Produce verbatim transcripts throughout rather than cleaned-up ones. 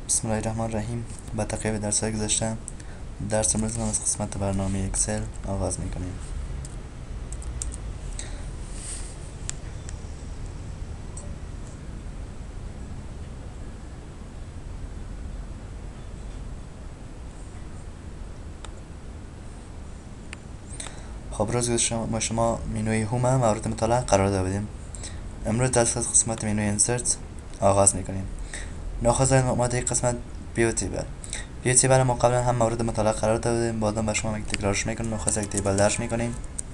بسم الله الرحمن الرحیم. با تعقیب درس های گذشته درس امروز از قسمت برنامه اکسل آغاز میکنیم. خب روز گذشته ما شما منوی هوم مورد مطالعه قرار داده بودیم. امروز درس از قسمت منوی انسرت آغاز میکنیم. نخواست ما در قسمت بیو تیبل بیو تیبل ما قبلا هم مورد مطالعه قرار داده بودیم. بعدا با شما تکرارش میکنیم. نخواست یک تیبل درش میکنیم.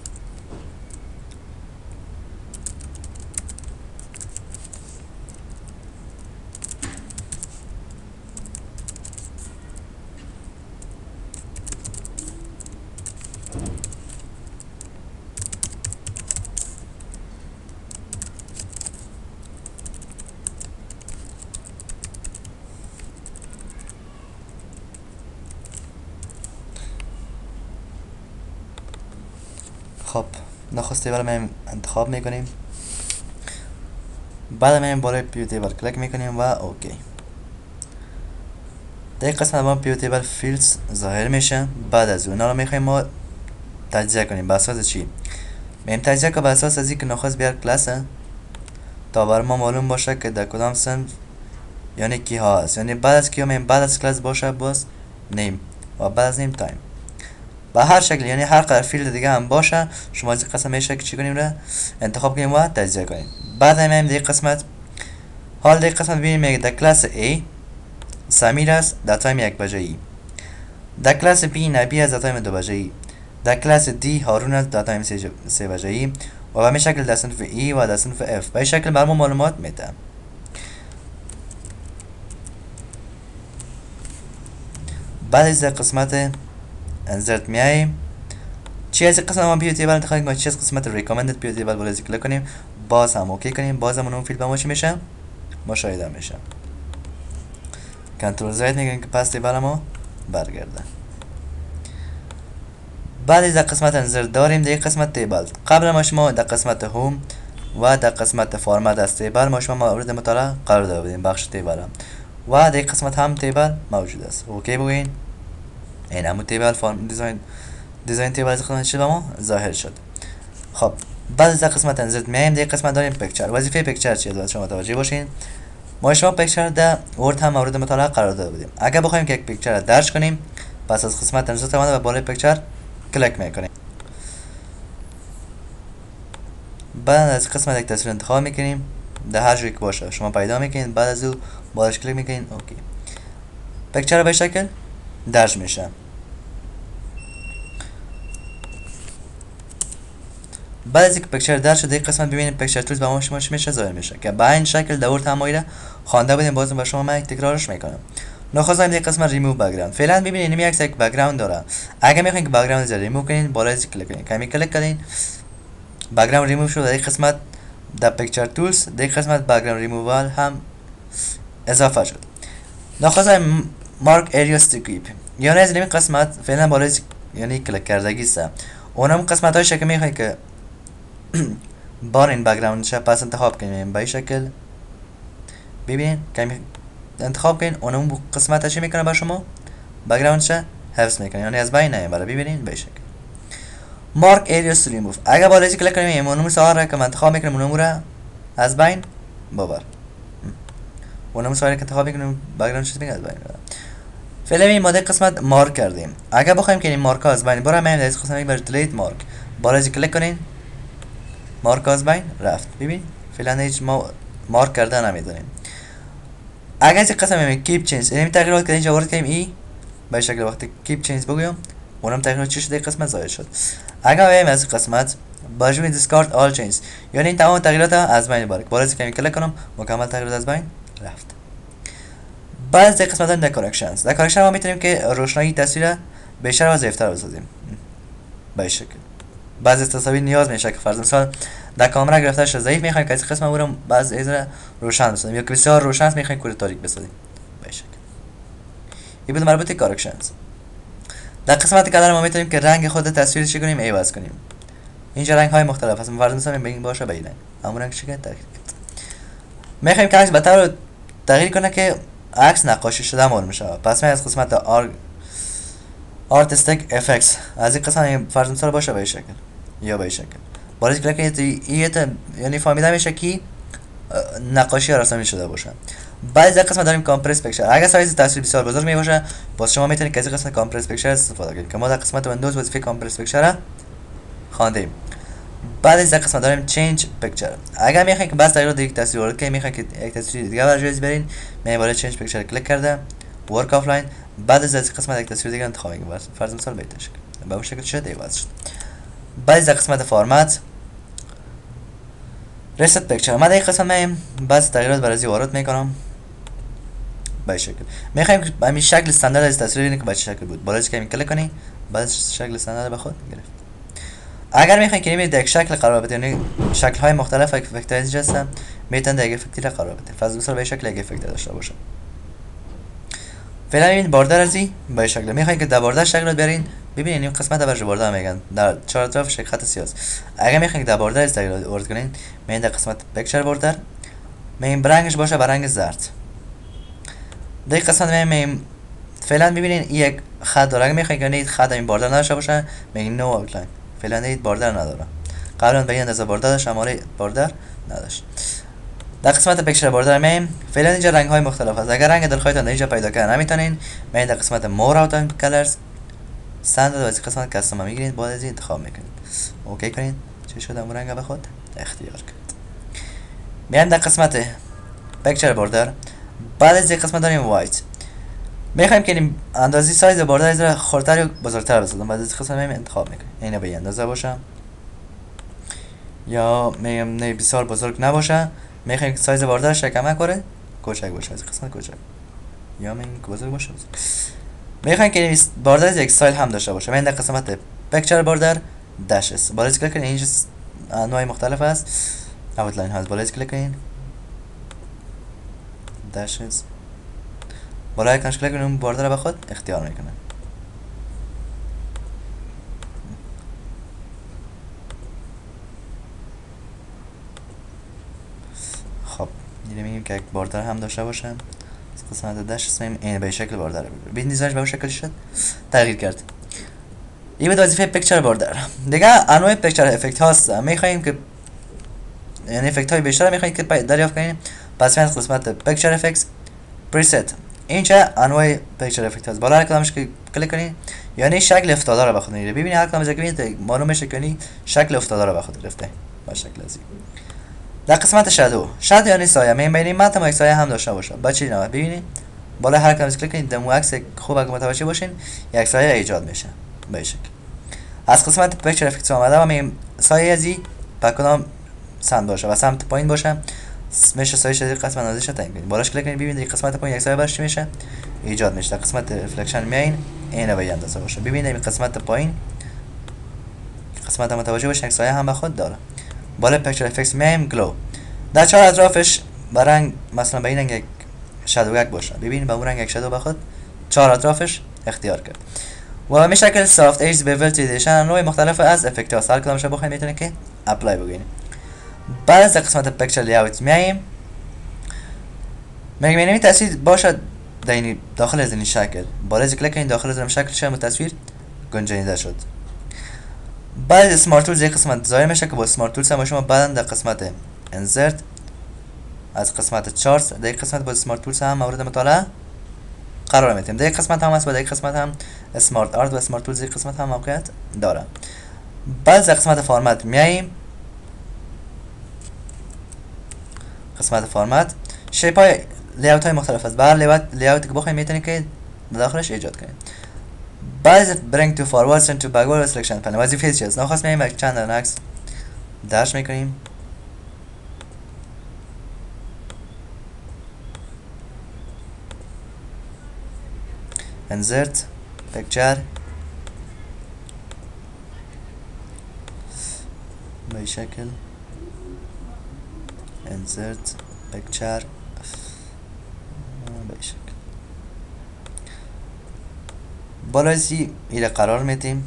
خب نخست تیبل ما انتخاب میکنیم. بعد ما بالای پیو تیبل کلیک میکنیم و اوکی. در این قسمت ما پیو تیبل فیلدز ظاهر میشه. بعد از اون رو میخوایم ما تجزیه کنیم. به اساس چی؟ میم تجزیه که به اساس از اینکه نخست بیار کلاسه تا بر ما معلوم باشه که در کدام صنف یعنی کی ها است. یعنی بعد از کی میم بعد از کلاس باشه باز نیم و بعد از نیم تایم. به هر شکل یعنی هر قدر فیلد دیگه هم باشه شما از این قسمت میشه که چی کنیم را انتخاب کنیم و تجزیه کنیم. بعد هم در این قسمت حال در این قسمت ببینیم میگه در کلاس A سمیر است در تایم یک بجه ای. در کلاس B نبی است در تایم دو بجه ای. در کلاس D هارون است در تایم سه بجه ای و به همین شکل در صنف E و در صنف F به این شکل بر ما معلومات میده. بعد از در قسمت انزرت میاییم. چی از قسمت ما پیو تیبل انتخاب کنیم؟ چی از قسمت ریکامندد پیو تیبل بالا کلیک کنیم. باز هم اوکی کنیم. باز هم اون فیلد به ما چی میشه؟ مشاهده میشه. کنترل زد میگیم که پس تیبل ما برگرده. بعد از قسمت انزرت داریم در قسمت تیبل. قبل ما شما در قسمت هوم و در قسمت فرمت از تیبل ما شما مورد مطالعه قرار داده بودیم بخش تیبل هم. و در قسمت هم تیبل موجود است. اوکی بگوین. این همون تیبل فرم دیزاین دیزاین تیبل از قسمت شد ما ظاهر شد. خب بعد از قسمت انزرت میایم در قسمت داریم پیکچر. وظیفه پیکچر چیه؟ باید شما متوجه باشین. ما شما پیکچر در ورد هم مورد مطالعه قرار داده بودیم. اگر بخوایم که یک پیکچر درج کنیم پس از قسمت انزرت اومده و بالای پیکچر کلیک میکنیم. بعد از قسمت یک تصویر انتخاب میکنیم در هر جایی که باشه شما پیدا میکنید. بعد از او بالش کلیک میکنید اوکی. پیکچر به شکل درج میشه. بعد از اینکه پیکچر درج شده این قسمت ببینید پیکچر تولز با ما شما میشه ظاهر میشه که به این شکل دور تمایل خوانده بودیم. بازم با شما من تکرارش میکنم. نخواستم در قسمت ریموو بک‌گراند. فعلا ببینید این یک یک بک‌گراند داره. اگه میخواین که بک‌گراند رو ریموو کنین بالای از کلیک کنین. کمی کلیک کنین بک‌گراند ریموو شد. در این قسمت در پیکچر تولز در این قسمت بک‌گراند ریمووال هم اضافه شد. نخواستم مارک اریاس تو کیپ یعنی از این قسمت فعلا بالای یعنی کلیک کردگی است. اونم قسمت هایش که میخواین که بار این بک‌گراند شه پس انتخاب کنیم به این شکل. ببین کمی انتخاب کنین اونم قسمت چی میکنه با شما بک‌گراند شه حفظ میکنه یعنی از بین نمیبره. ببینین به این شکل مارک اریاس ریموو. اگر بالا از کلیک کنیم اونم سوال که انتخاب میکنیم اونم رو از بین ببر. اونم سوال که انتخاب میکنیم بک‌گراند شه از بین ببر. فعلا این ماده قسمت مارک کردیم. اگر بخوایم که این مارک از بین بره من از قسمت یک بر دیلیت مارک بالا از کلیک کنین مارک از بین رفت. ببین فعلا هیچ ما مارک کرده نمیدونیم. اگر از قسم می کیپ چینج این تغییرات که اینجا وارد کنیم ای به شکل وقتی کیپ چینج بگویم اونم تغییرات چی شده قسمت ظاهر شد. اگر بیایم از قسمت باجوی دیسکارد آل چینج یعنی این تمام تغییرات از بین بره. بالا از کمی کلیک کنم مکمل تغییرات از بین رفت. بعد از قسمت در کارکشنز در کارکشن ما میتونیم که روشنایی تصویر بیشتر و ضعیف‌تر بسازیم به شکل. بعضی از تصاویر نیاز میشه که فرض مثال در کامera گرفتارش ضعیف میخوایم که از قسم او رو بعض از روشن بسازیم یا که بسیار روشن است میخوایم کور تاریک بسازیم به شکل. این بود مربوط به کارکشنز. در قسمت کلر ما میتونیم که رنگ خود تصویر چی کنیم عوض کنیم. اینجا رنگ های مختلف هست. فرض مثلا بگیم باشه به این رنگ همون رنگ چی کنیم تغییر کنیم. میخوایم که عکس بهتر تغییر کنه که عکس نقاشی شده معلوم میشه. پس من از قسمت آر آرتستیک افکتس از این قسمت فرض مثال باشه به این شکل یا به این شکل بالا کلیک کنید. این یعنی فهمیده میشه که نقاشی رسمی شده باشه. بعد از قسمت داریم کامپرس پیکچر. اگر سایز تصویر بسیار بزرگ می باشه باز شما میتونید از قسمت کامپرس پیکچر استفاده کنید که ما در قسمت ویندوز وظیفه کامپرس پیکچر خواندیم. بعد از قسمت داریم چنج پیکچر. اگر میخواین که بس در یک تصویر وارد کنید، میخواین که یک تصویر دیگه برای برین، می بالا چنج پیکچر کلیک کرده ورک آفلاین. بعد از قسمت یک تصویر دیگه انتخاب کنید. فرض مثال بهتر شکل به اون شکل شده ایواز شد. بعد از قسمت فرمت ریست پیکچر. من در این قسمت من بعض تغییرات برای وارد میکنم به شکل. میخوایم که همین شکل استاندارد از تصویر ببینید که به چه شکل بود. بالا که کلیک کنید بعد شکل استاندارد به خود گرفت. اگر میخواین که یک شکل قرار بدید، یعنی شکل های مختلف افکت هستن، میتونید یک افکتی را قرار بدید. فرض مثال به شکل یک افکت داشته باشه. فعلا این باردر ازی به شکل میخواین که در باردر شکل رو برین. ببینید این قسمت برای باردر میگن در چهار اطراف یک خط سیاه. اگر میخواین که در باردر استفاده وارد کنین، میین در قسمت پیکچر باردر، میین برنگش باشه برنگ زرد. در این قسمت میین فعلا ببینید یک خط داره. اگر میخواین که این خط این باردر نداشته باشه، میین نو اوتلاین. فعلا این باردر نداره. قبلا به این اندازه باردر داشت، شماره باردر نداشت. در قسمت پیکچر باردر میم فعلا اینجا رنگ های مختلف هست. اگر رنگ دلخواهتان اینجا پیدا کردن نمیتونین، میین در قسمت مور اوت کلرز استاندارد و از قسمت کاستوم میگیرید، بعد از این انتخاب میکنید. اوکی کنید. چه شده اون رنگ به خود اختیار کنید. میایم در قسمت پیکچر باردر. بعد از این قسمت داریم وایت. میخوایم که این اندازه سایز باردر از را خردتر یا بزرگتر بسازم. بعد از قسمت میم انتخاب میکنید. اینو به اندازه باشه یا میم نه بسیار بزرگ نباشه. میخوایم که سایز باردرش کم کنه کوچک باشه. از قسمت کوچک یا میگیم که بزرگ باشه. میخوایم که باردر یک استایل هم داشته باشه. من در قسمت پیکچر باردر داش است. بالا کلیک کنید. اینجا انواع مختلف است. اوتلاین هست. بالا کلیک کنید. داش است. بالا کانش کلیک کنید. باردر به خود اختیار میکنه. خب دیگه میگیم که یک باردر هم داشته باشه. قسمت داش اسمیم این به شکل باردر ببینید. ببین دیزاینش به اون شکل شد تغییر کرد. این به وظیفه پیکچر باردر. دیگه انواع پیکچر افکت هاست. میخوایم که یعنی افکت های بیشتر میخوایم که دریافت کنیم. پس من قسمت پیکچر افکتس پریست اینجا انواع پیکچر افکت هاست. بالا هر کدامش که کلیک کنید یعنی شکل افتاده رو به خود میگیره. ببینید هر کدام از ببینید معلوم میشه که شکل افتاده رو به خود گرفته با شکل ازی. در قسمت شادو شادو یعنی سایه. میبینید من تا یک سایه هم داشته باشه. بچی نه ببینید بالا هر کدام کلیک کنید دمو عکس خوب اگه متوجه باشین یک سایه ایجاد میشه به این شکل. از قسمت پیکچر افکتس اومده و می سایه ازی با کدام سمت باشه و سمت پایین باشه میشه سایه شده قسمت نازش تعیین کنید. بالاش کلیک کنید ببینید قسمت پایین یک سایه باشه میشه ایجاد میشه. در قسمت ریفلکشن میین اینو به اندازه باشه. ببینید این قسمت پایین قسمت متوجه باشه یک سایه هم به خود داره. بالا پیکچر افکتس میایم گلو. در چهار اطرافش با رنگ مثلا به این رنگ یک شادو یک باشه. ببینید با اون رنگ یک شادو به خود چهار اطرافش اختیار کرد. و می شکل سافت ایج بیول تریدیشن نوع مختلف از افکت هاست. هر کدامش بخواید میتونید که اپلای بگیرید. بعد از قسمت پیکچر لیاوت میایم میگیم این تصویر باشه در داخل از این شکل. بالا کلیک کنید داخل از این شکل شما تصویر گنجانیده شد. بعد اسمارت تولز یک قسمت ظاهر میشه که با اسمارت تولز هم شما بعدا در قسمت انسرت از قسمت چارت در قسمت با اسمارت تولز هم مورد مطالعه قرار میدیم. در قسمت هم هست و در قسمت هم اسمارت آرت و اسمارت تولز قسمت هم موقعیت داره. بعد در قسمت فرمت میایم قسمت فرمت شیپ های لیاوت های مختلف است. بر لیاوت لیاوتی که بخواید میتونید که داخلش ایجاد کنید. بعد برینگ تو فوروارد سنت تو بکورد سلکشن پنل وظیفه چیه؟ نخواست میایم یک چند عکس داش میکنیم. insert picture به این شکل insert picture به این شکل بالای سی ایره قرار میدیم.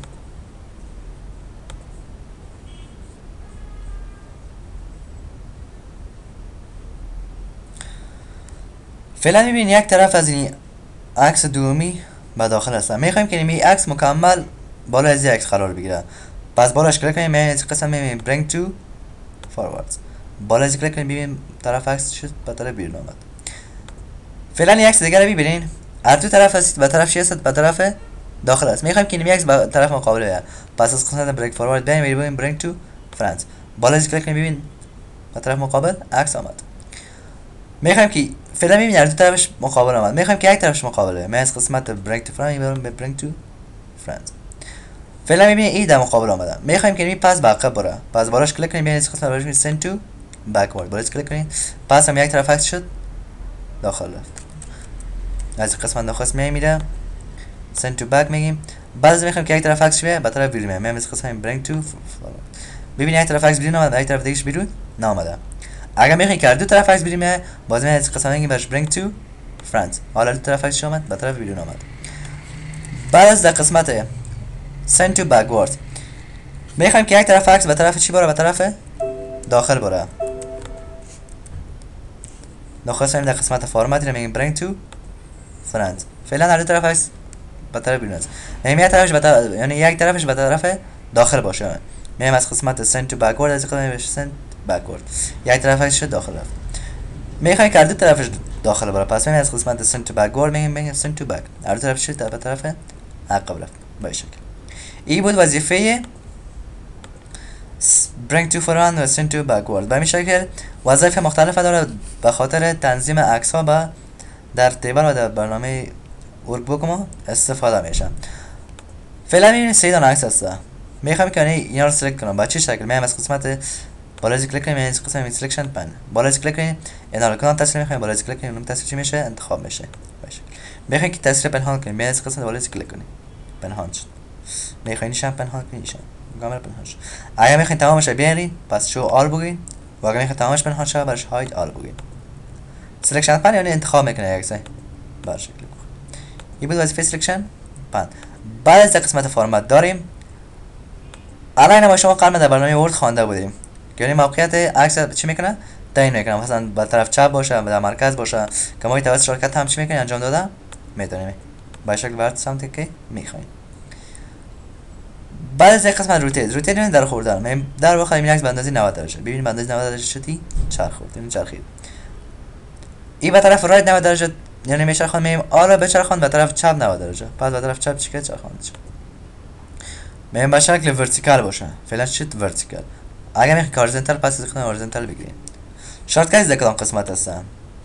فعلا میبینید یک طرف از این عکس دومی به داخل هستم. میخوایم که این عکس مکمل بالا از این عکس قرار بگیره. پس بالاش کلیک کنیم، این قسم میبینیم bring to forwards. بالا از کلیک کنیم ببینیم طرف عکس شد به طرف بیرون آمد. فعلا این عکس دیگه رو ببینین. هر دو طرف هست، به طرف چی هست؟ به طرف داخل است. میخوایم که این عکس به طرف مقابل بیاد. پس از قسمت break forward بیایم میبینیم bring to front. بالا از کلیک کنیم ببین به طرف مقابل عکس آمد. میخوایم که فعلا میبینید هر دو طرفش مقابل آمد. میخوایم که یک طرفش مقابله. من از قسمت break to front میبرم به bring to front. فعلا میبینید این در مقابل آمده. میخوایم که این پس به عقب بره. پس بالاش کلیک کنیم ببینید قسمت روش میشه send to backward. بالاش کلیک کنید پس هم یک طرف عکس شد داخل رفت. از قسمت نخست میایم میره send to back میگیم. بعد میخوایم که یک طرف عکس شه به طرف بیرون میایم. میایم از قسمت bring to forward. ببینید یک طرف عکس بیرون اومد، یک طرف دیگهش بیرون نامده. اگر میخواین که دو طرف عکس بیرون میاد، باز میاد از قسمت میگیم برش bring to front. حالا دو طرف عکس اومد به طرف بیرون اومد. بعد از در قسمت send to backward میخوایم که یک طرف عکس به طرف چی بره؟ به طرف داخل بره. نخست در قسمت فرمت رو میگیم bring to front. فعلا هر دو طرف عکس به طرف بیرون است. یعنی یک طرفش به طرف، یعنی یک طرفش به طرف داخل باشه. میایم از قسمت send to backward از قسمت میشه send backward. یک طرف عکس شد داخل رفت. میخوایم که هر دو طرفش داخل بره. پس میایم از قسمت send to backward میگیم میگیم send to back. هر دو طرفش شد به طرف عقب رفت. به شکل. این بود وظیفه bring to front و send to backward. به این شکل وظایف مختلف داره به خاطر تنظیم عکس ها به در تیبل و در برنامه ورکبوک ما استفاده میشه. فعلا این سه دانه عکس هست. میخوام که اینا رو سلکت کنم. با چه شکل؟ میام از قسمت بالا کلیک کنیم از قسمت سلکشن پن. بالا کلیک کنیم اینا رو کنم تصویر میخوایم. بالا کلیک کنیم اون تصویر چی میشه؟ انتخاب میشه. باشه. میخوایم که تصویر پنهان کنیم. میام از قسمت بالا کلیک کنیم. پنهان شد. میخواین نشان پنهان کنید نشان. کاملا پنهان شد. اگه میخواین تمامش بیارین پس شو آل بگین. و اگه میخواین تمامش پنهان شه برش هاید آل بگین. سلکشن پن یعنی انتخاب میکنه یک سه. با شکل. این بود وظیفه سلکشن پن. بعد از قسمت فرمت داریم. الان ما شما قبلا در برنامه ورد خوانده بودیم. یعنی موقعیت عکس چی میکنه؟ تعیین میکنه. مثلا به طرف چپ باشه، در مرکز باشه. که ما توسط شرکت هم چی میکنیم انجام داده میتونیم. با شکل ورد سمتی که میخواین. بعد از یک قسمت روتیت روتیت یعنی در خوردن. من در واقع این عکس به اندازه نود درجه. ببینید به اندازه نود درجه شدی چرخید. این چرخید. این به طرف رایت نود درجه یعنی میچرخون. میم آلا بچرخون به طرف چپ نود درجه. پس به طرف چپ چیکار چرخوند میشه. میم به شکل ورتیکال باشه. فعلا شد ورتیکال. اگه میخواید هورزنتال پس از خودم هورزنتال بگیرید. شارت کات در کدام قسمت هستن؟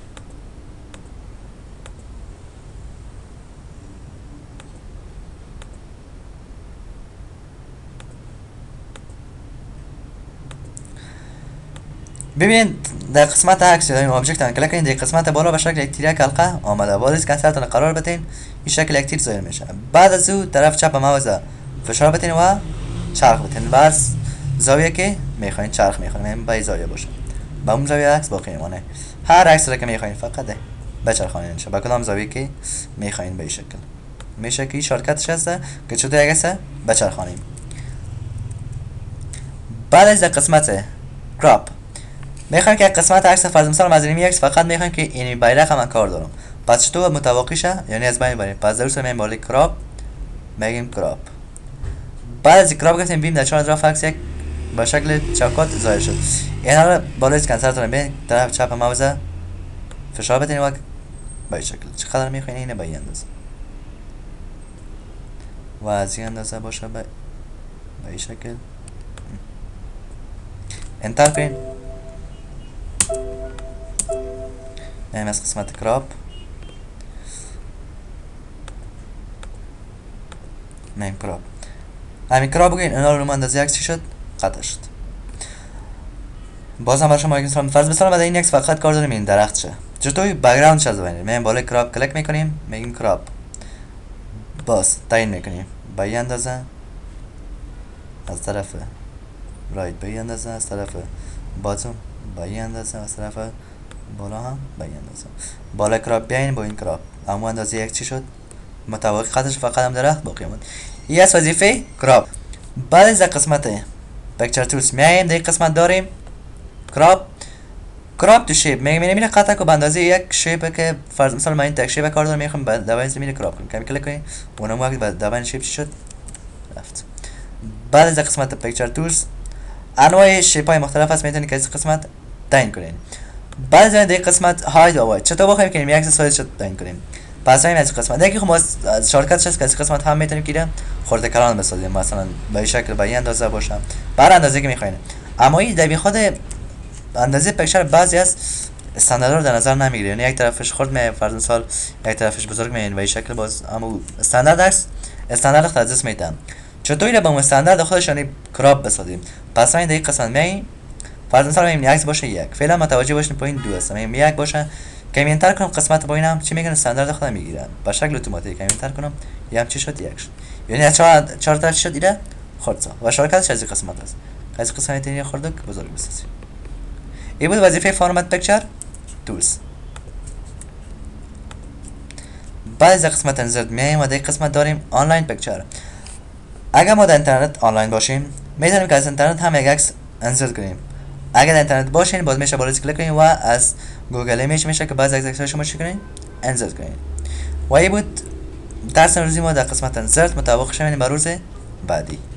ببینید در قسمت عکس یا این ابجکت ان کلیک کنید. در قسمت بالا به شکل یک تیر حلقه آمده. باز از کنسرتون قرار بدین این شکل یک تیر ظاهر میشه. بعد از او طرف چپ ماوس فشار بدین و چرخ بدین. بس زاویه که میخواین چرخ میخواین با این زاویه باشه. با اون زاویه عکس باقی میمونه. هر عکس را که میخواین فقط بچرخونین شه. با کدام زاویه که میخواین به این شکل. میشه که شارت هست که چطور عکس بچرخونیم. بعد از قسمت کراپ میخوایم که قسمت عکس فرض مثال از این عکس فقط میخوایم که این بیرق من کار دارم. پس چطور متوقع شه؟ یعنی از بین بریم. پس ضرورت میایم بالا کراپ میگیم کراپ. بعد از کراپ گفتیم بیم در چهار اطراف عکس یک با شکل چوکات ظاهر شد. اینا رو بالا از کنسل تون ببین طرف چپ ماوس فشار بدین و با این شکل. چقدر میخواین اینو با این اندازه. و از این اندازه باشه با این شکل. انتر کنین. میایم از قسمت کراپ میایم کراپ همین کراپ بگین اینا رو اندازه عکس چی شد؟ قطع شد. بازم برای شما یک فرض بسازم بعد این عکس فقط کار داریم این درخت شه. چطوری بک‌گراند شه ببینید. میایم بالا کراپ کلیک میکنیم میگیم کراپ. باز تعیین میکنیم با این اندازه از طرف رایت با این اندازه از طرف باتوم با این اندازه از طرف بالا هم با این اندازه. بالا کراپ بیاین با این کراپ اما اندازه یک چی شد؟ متوقع خطش فقط هم درخت باقی موند. این از وظیفه کراپ. بعد از قسمت پکچر تولز میایم در قسمت داریم کراپ کراپ تو شیپ میگه میره قطع کو به اندازه یک شیپ که فرض مثلا من این تک شیپ کار دارم میخوام بعد دوباره زمین کراپ کنم کمی کلیک کنیم اونم وقت بعد دوباره شیپ چی شد رفت. بعد از قسمت پیکچر تولز انواع شیپ های مختلف هست میتونید که از قسمت تعیین کنین. بعد از این قسمت هاید و واید چطور بخوایم که یک سایز شد تعیین کنیم. پس همین از قسمت دیگه خب از شارکتش هست که از قسمت هم میتونیم که خورده کلان بسازیم مثلا به این شکل به این اندازه باشه بر اندازه که میخواین. اما این در خود اندازه پیکچر بعضی از استاندارد رو در نظر نمیگیره یعنی یک طرفش خرد می فرض مثال یک طرفش بزرگ می و این شکل باز اما استاندارد است استاندارد خاص میتونم چطوری با استاندارد خودشانی کراپ بسازیم. پس این دقیق قسمت می فرض مثال این عکس باشه یک فعلا متوجه باشین پایین دو است این یک باشه که من انتر کنم قسمت پایینم چی میگن استاندارد خودم میگیرم به شکل اتوماتیک که انتر کنم یا هم چی شد یک شد یعنی از چهار چهار طرف شد دیره خرد و شارکتش از این قسمت است از قسمت این خرد بزرگ بسازیم. این بود وظیفه فرمت پیکچر تولز. بعد از قسمت انزرت میایم و در قسمت داریم آنلاین پیکچر. اگر ما در اینترنت آنلاین باشیم میتونیم که از اینترنت هم یک عکس انزرت کنیم. اگر در اینترنت باشین باز میشه بالا کلیک کنیم و از گوگل ایمیج میشه که بعضی از عکس‌ها شما چی کنین انزرت کنین. و این بود درس امروزی ما در قسمت انزرت. مطابق شوین به روز بعدی.